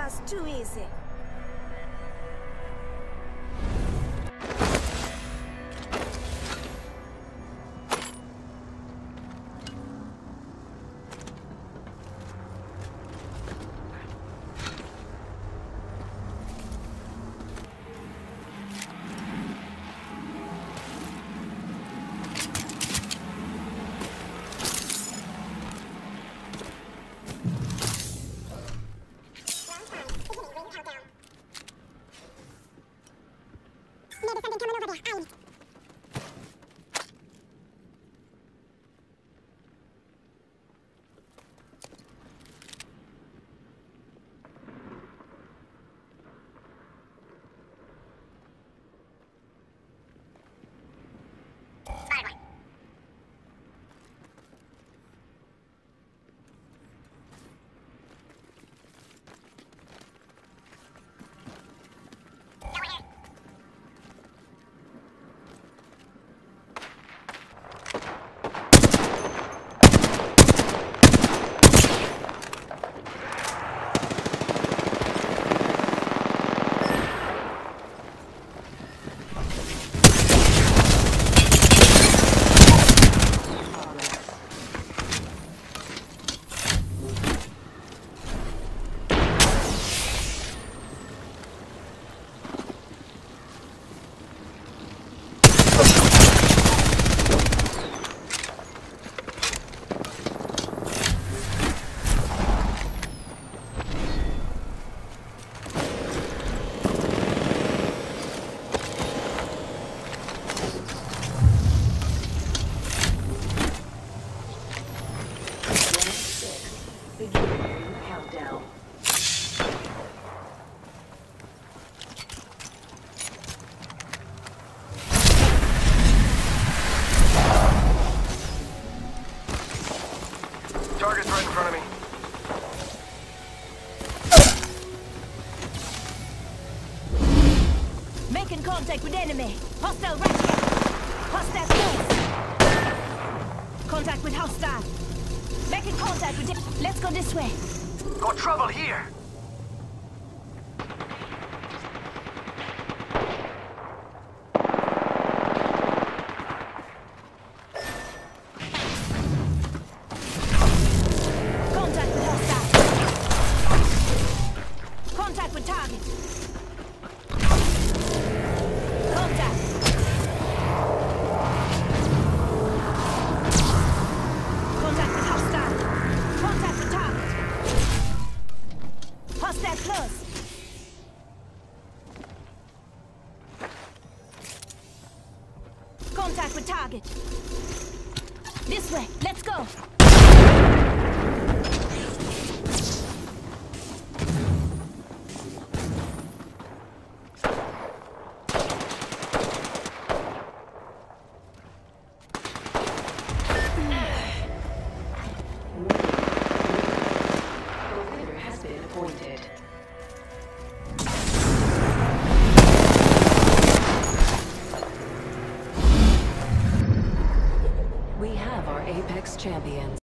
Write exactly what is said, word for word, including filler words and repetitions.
That's too easy. Target's right in front of me. Making contact with enemy. Hostile right here. Hostile close. Contact with hostile. Making contact with... Let's go this way. Got trouble here. Contact with hostile. Contact with target. Contact. Contact with hostile. Contact with target. Hostile close. Contact with target. This way. Let's go. We have our Apex champions.